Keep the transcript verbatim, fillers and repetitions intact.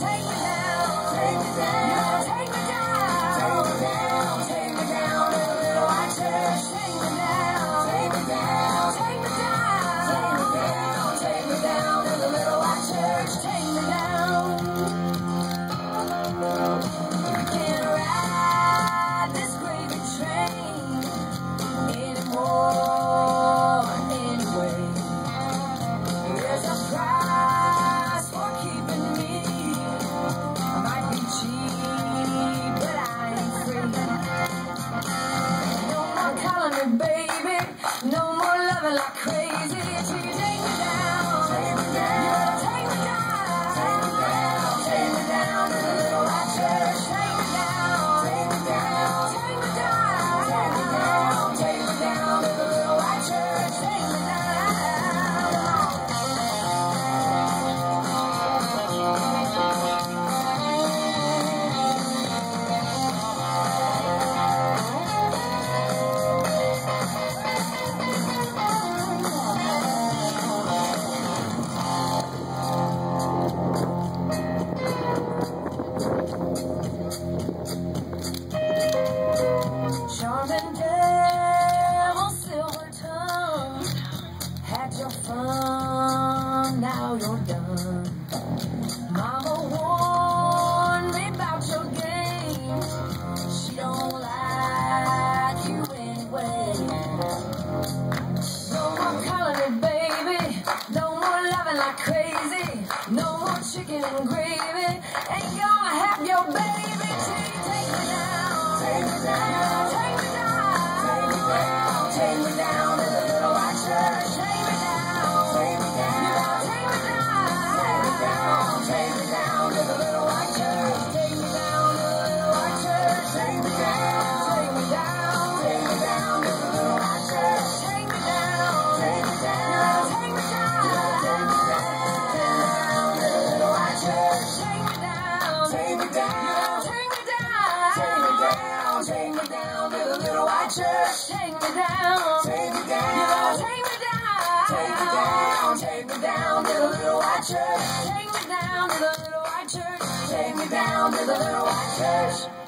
take me down, take me down, take me down, take me down, take me down to the little white church. Take me down, take me down, take me down, take me down, take me down to the little white church. Take me down. You can't ride this gravy train anymore, anyway. There's a price for keeping me. I might be cheap, but I ain't free. No more calling me baby, no more loving like crazy. Till you take me down, take me down, take me down, take me down, take me down to the little white church. Take me down, take me down, take me down, take me down, take me down to the little white church. Take me down. Charming devil, silver tongue, had your fun, now you're done. Mama warned me about your game, she don't like you anyway. No more calling me baby, no more loving like crazy, no more chicken and gravy, ain't gonna have your baby till you take me down, take me down, take me down, take me down to the little white church. Take me down, take me down, take me down, take me down to the little white church. Take me down to the little white church. Take me down, take me down, take me down to the little white church. Take me down, take me down, take me down, take me down to the little white church. Take me down, take me down, take me down, take me down, take me down to the little white church. Take me down, take me down, take me down, take me down, take me down to the little white church. Take me down to the little white church. Take me down to the little white church.